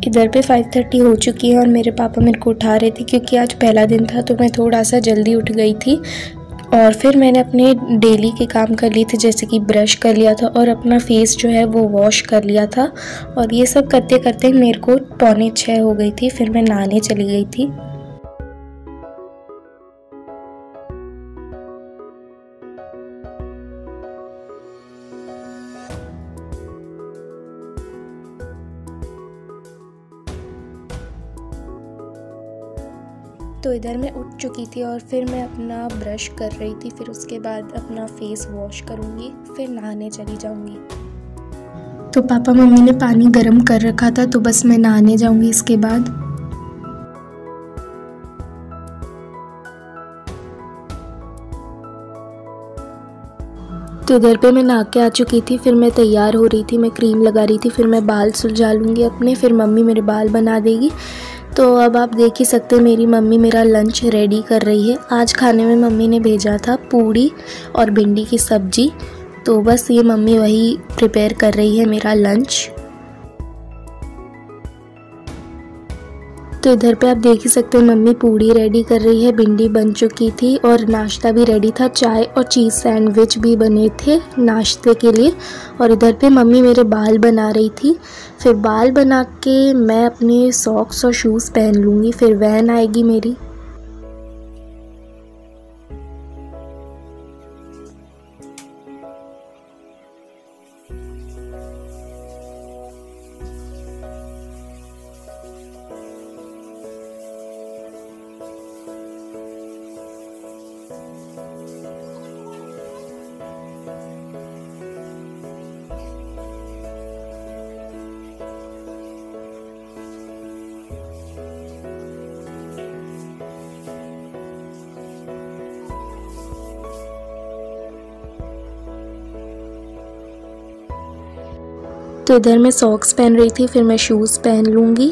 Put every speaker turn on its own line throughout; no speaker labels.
इधर पे 5:30 हो चुकी है और मेरे पापा मेरे को उठा रहे थे क्योंकि आज पहला दिन था, तो मैं थोड़ा सा जल्दी उठ गई थी। और फिर मैंने अपने डेली के काम कर लिए थे, जैसे कि ब्रश कर लिया था और अपना फेस जो है वो वॉश कर लिया था। और ये सब करते करते मेरे को 5:45 हो गई थी। फिर मैं नहाने चली गई थी। तो इधर मैं उठ चुकी थी और फिर मैं अपना ब्रश कर रही थी। फिर उसके बाद अपना फेस वॉश करूँगी, फिर नहाने चली जाऊँगी। तो पापा मम्मी ने पानी गर्म कर रखा था, तो बस मैं नहाने जाऊँगी इसके बाद। तो इधर पे मैं नहा के आ चुकी थी। फिर मैं तैयार हो रही थी, मैं क्रीम लगा रही थी। फिर मैं बाल सुलझा लूँगी अपने, फिर मम्मी मेरे बाल बना देगी। तो अब आप देख ही सकते हैं मेरी मम्मी मेरा लंच रेडी कर रही है। आज खाने में मम्मी ने भेजा था पूड़ी और भिंडी की सब्जी। तो बस ये मम्मी वही प्रिपेयर कर रही है मेरा लंच। तो इधर पे आप देख ही सकते हैं मम्मी पूड़ी रेडी कर रही है, भिंडी बन चुकी थी और नाश्ता भी रेडी था। चाय और चीज़ सैंडविच भी बने थे नाश्ते के लिए। और इधर पे मम्मी मेरे बाल बना रही थी। फिर बाल बना के मैं अपने सॉक्स और शूज़ पहन लूँगी, फिर वैन आएगी मेरी। तो इधर मैं सॉक्स पहन रही थी, फिर मैं शूज़ पहन लूँगी।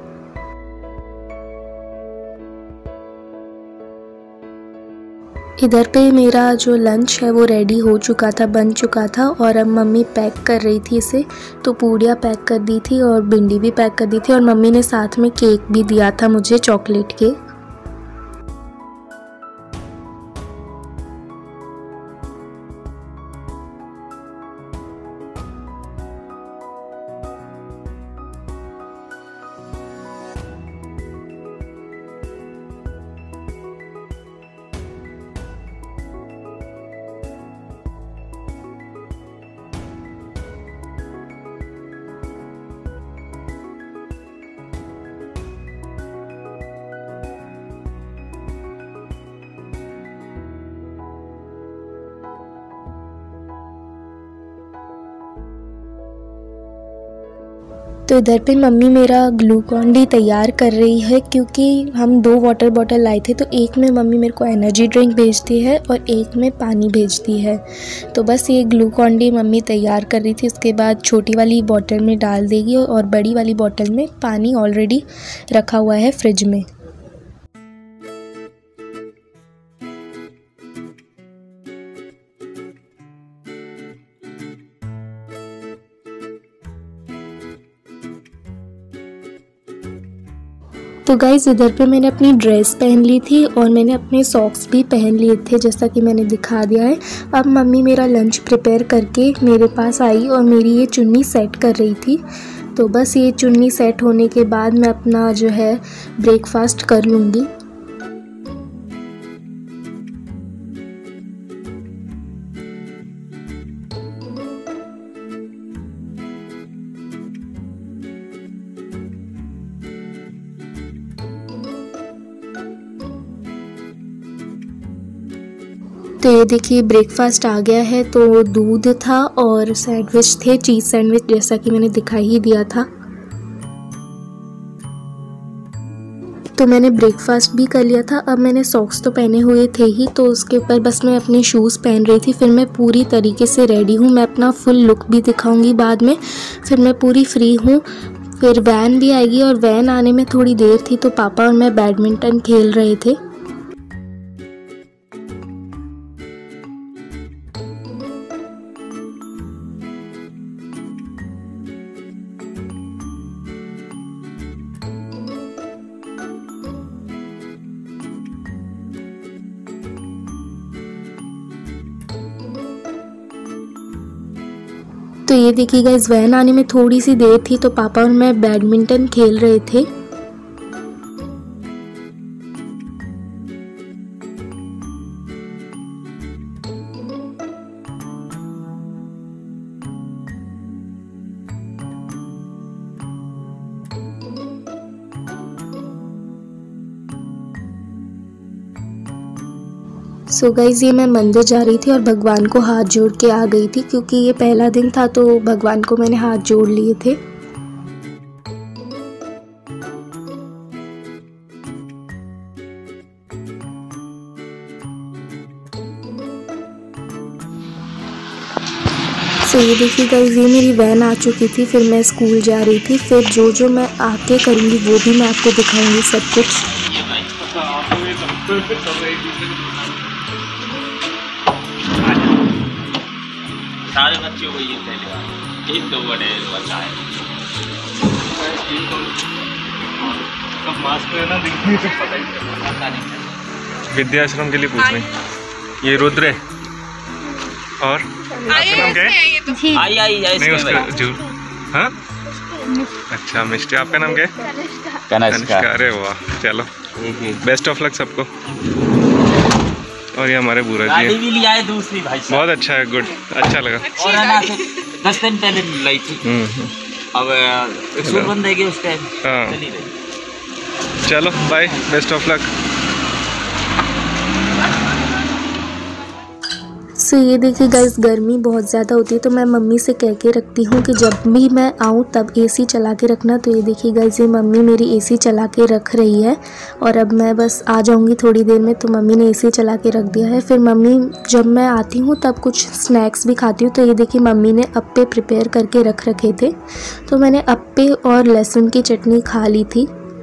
इधर पे मेरा जो लंच है वो रेडी हो चुका था, बन चुका था। और अब मम्मी पैक कर रही थी इसे। तो पूड़ियाँ पैक कर दी थी और भिंडी भी पैक कर दी थी। और मम्मी ने साथ में केक भी दिया था मुझे, चॉकलेट केक। तो इधर पे मम्मी मेरा ग्लूकॉन डी तैयार कर रही है, क्योंकि हम 2 वाटर बॉटल लाए थे। तो एक में मम्मी मेरे को एनर्जी ड्रिंक भेजती है और एक में पानी भेजती है। तो बस ये ग्लूकॉन डी मम्मी तैयार कर रही थी। उसके बाद छोटी वाली बॉटल में डाल देगी और बड़ी वाली बॉटल में पानी ऑलरेडी रखा हुआ है फ्रिज में। तो गाइज़ इधर पे मैंने अपनी ड्रेस पहन ली थी और मैंने अपने सॉक्स भी पहन लिए थे, जैसा कि मैंने दिखा दिया है। अब मम्मी मेरा लंच प्रिपेयर करके मेरे पास आई और मेरी ये चुन्नी सेट कर रही थी। तो बस ये चुन्नी सेट होने के बाद मैं अपना जो है ब्रेकफास्ट कर लूँगी। तो ये देखिए ब्रेकफास्ट आ गया है। तो दूध था और सैंडविच थे, चीज़ सैंडविच, जैसा कि मैंने दिखा ही दिया था। तो मैंने ब्रेकफास्ट भी कर लिया था। अब मैंने सॉक्स तो पहने हुए थे ही, तो उसके ऊपर बस मैं अपने शूज़ पहन रही थी। फिर मैं पूरी तरीके से रेडी हूँ, मैं अपना फुल लुक भी दिखाऊंगी बाद में। फिर मैं पूरी फ्री हूँ। फिर वैन भी आएगी और वैन आने में थोड़ी देर थी, तो पापा और मैं बैडमिंटन खेल रहे थे। तो ये देखिए गाइस, वैन आने में थोड़ी सी देर थी तो पापा और मैं बैडमिंटन खेल रहे थे। सो गाइस, ये मैं मंदिर जा रही थी और भगवान को हाथ जोड़ के आ गई थी, क्योंकि ये पहला दिन था तो भगवान को मैंने हाथ जोड़ लिए थे। सो ये देखिए गाइस, ये मेरी वैन आ चुकी थी, फिर मैं स्कूल जा रही थी। फिर जो मैं आके करूँगी वो भी मैं आपको दिखाऊंगी सब कुछ।
सारे बच्चों को ये पहले बार एक दो बड़े बच्चा है कब मास्क पहना दिखने से पता ही नहीं।
विद्याश्रम के लिए पूछ रहे। ये रुद्र है और आपका नाम क्या है?
आई
नहीं उसका जू। हाँ अच्छा मिस्टी, आपका नाम क्या है?
कनिष्का।
अरे वाह, चलो बेस्ट ऑफ लक सबको। और ये हमारे बुरा जी
गाड़ी भी लिया है दूसरी भाई साहब।
बहुत अच्छा है, गुड, अच्छा लगा।
और आना से 10 दिन पहले लाई थी। अब एक बंद है उस टाइम।
हाँ चलो bye, best of luck.
So ये देखिए गाइस, गर्मी बहुत ज़्यादा होती है तो मैं मम्मी से कह के रखती हूँ कि जब भी मैं आऊँ तब एसी चला के रखना। तो ये देखिए गाइस, ये मम्मी मेरी एसी चला के रख रही है और अब मैं बस आ जाऊँगी थोड़ी देर में, तो मम्मी ने एसी चला के रख दिया है। फिर मम्मी जब मैं आती हूँ तब कुछ स्नैक्स भी खाती हूँ। तो ये देखिए मम्मी ने अप्पे प्रिपेयर करके रख रखे थे, तो मैंने अप्पे और लहसुन की चटनी खा ली थी।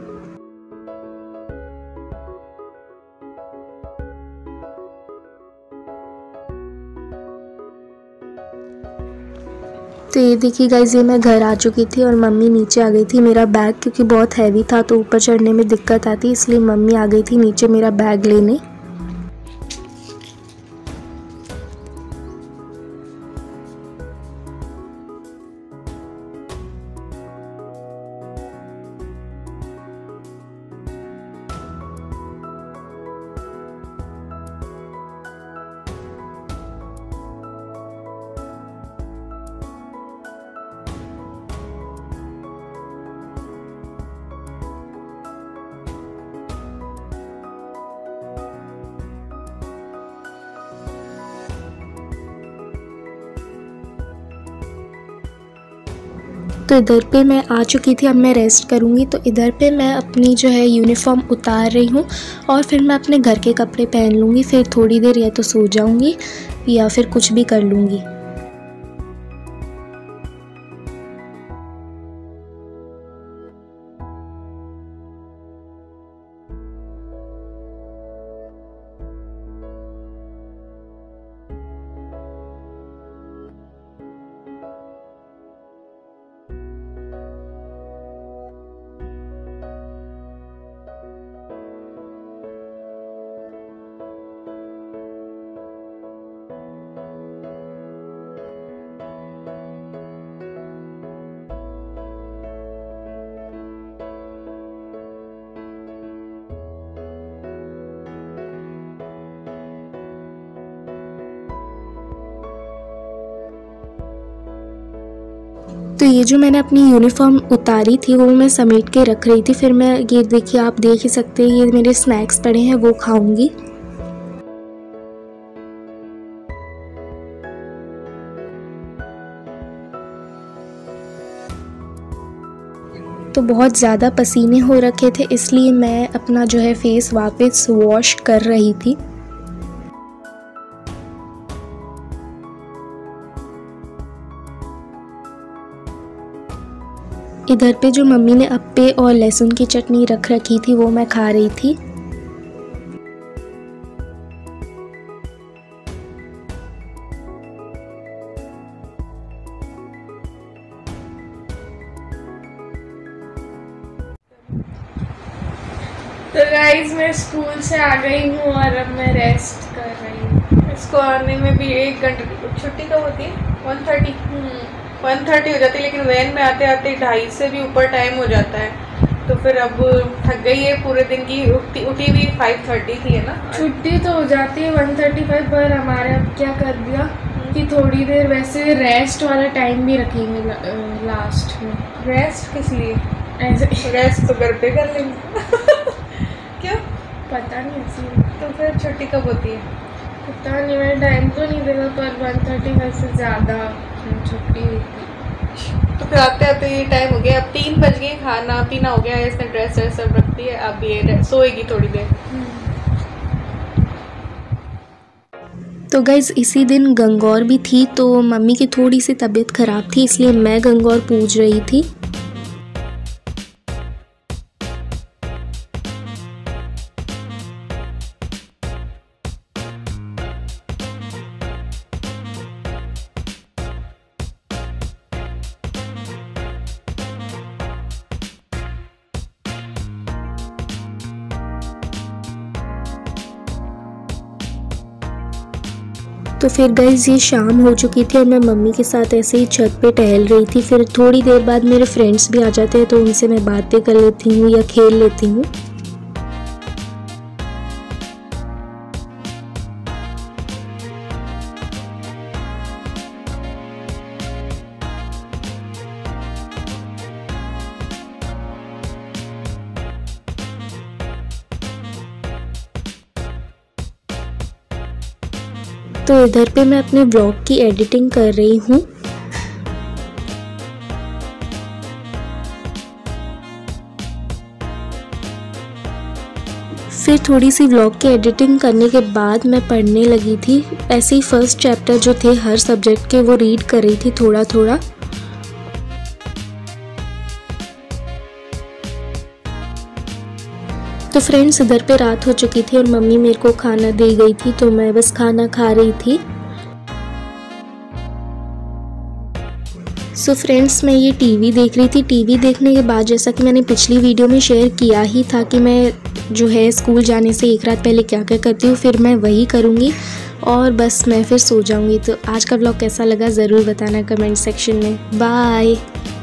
तो ये देखिए गाइस, ये मैं घर आ चुकी थी और मम्मी नीचे आ गई थी। मेरा बैग क्योंकि बहुत हैवी था तो ऊपर चढ़ने में दिक्कत आती, इसलिए मम्मी आ गई थी नीचे मेरा बैग लेने। तो इधर पे मैं आ चुकी थी, अब मैं रेस्ट करूँगी। तो इधर पे मैं अपनी जो है यूनिफॉर्म उतार रही हूँ और फिर मैं अपने घर के कपड़े पहन लूँगी। फिर थोड़ी देर या तो सो जाऊँगी या फिर कुछ भी कर लूँगी। तो ये जो मैंने अपनी यूनिफॉर्म उतारी थी वो मैं समेट के रख रही थी। फिर मैं, ये देखिए आप देख ही सकते हैं, ये मेरे स्नैक्स पड़े हैं वो खाऊंगी। तो बहुत ज़्यादा पसीने हो रखे थे, इसलिए मैं अपना जो है फेस वापस वॉश कर रही थी। इधर पे जो मम्मी ने अप्पे और लहसुन की चटनी रख रखी थी वो मैं खा रही थी।
तो गाइस, मैं स्कूल से आ गई हूँ और अब मैं रेस्ट कर रही हूँ। इसको आने में भी 1 घंटे, छुट्टी कब होती है? 1:30।
1:30 हो जाती है, लेकिन वैन में आते आते 2:30 से भी ऊपर टाइम हो जाता है। तो फिर अब थक गई है पूरे दिन की, उठी भी 5:30 थी, है ना।
छुट्टी तो हो जाती है 1:35, पर हमारे अब क्या कर दिया कि थोड़ी देर वैसे रेस्ट वाला टाइम भी रखेंगे लास्ट में।
रेस्ट किस लिए?
ऐसे
रेस्ट तो घर पे कर लेंगे। क्यों?
पता नहीं इसलिए।
तो फिर छुट्टी कब होती है?
पता नहीं, मैंने टाइम तो नहीं देखा, पर 1:35 से ज़्यादा छुट्टी हुई थी।
तो फिर आते आते ये टाइम हो गया, अब 3 बज गए, खाना पीना हो गया, इसने ड्रेस व्रेस सब रख दी है, अब ये सोएगी थोड़ी देर।
तो गाइज़ इसी दिन गंगौर भी थी, तो मम्मी की थोड़ी सी तबीयत ख़राब थी, इसलिए मैं गंगौर पूज रही थी। तो फिर गाइज़ ये शाम हो चुकी थी और मैं मम्मी के साथ ऐसे ही छत पे टहल रही थी। फिर थोड़ी देर बाद मेरे फ्रेंड्स भी आ जाते हैं, तो उनसे मैं बातें कर लेती हूँ या खेल लेती हूँ। तो इधर पे मैं अपने ब्लॉग की एडिटिंग कर रही हूँ। फिर थोड़ी सी व्लॉग की एडिटिंग करने के बाद मैं पढ़ने लगी थी। ऐसे ही फर्स्ट चैप्टर जो थे हर सब्जेक्ट के वो रीड कर रही थी थोड़ा थोड़ा। तो फ्रेंड्स इधर पे रात हो चुकी थी और मम्मी मेरे को खाना दे गई थी, तो मैं बस खाना खा रही थी। सो फ्रेंड्स मैं ये टीवी देख रही थी। टीवी देखने के बाद जैसा कि मैंने पिछली वीडियो में शेयर किया ही था कि मैं जो है स्कूल जाने से एक रात पहले क्या क्या करती हूँ, फिर मैं वही करूँगी और बस मैं फिर सो जाऊँगी। तो आज का व्लॉग कैसा लगा ज़रूर बताना कमेंट सेक्शन में। बाय।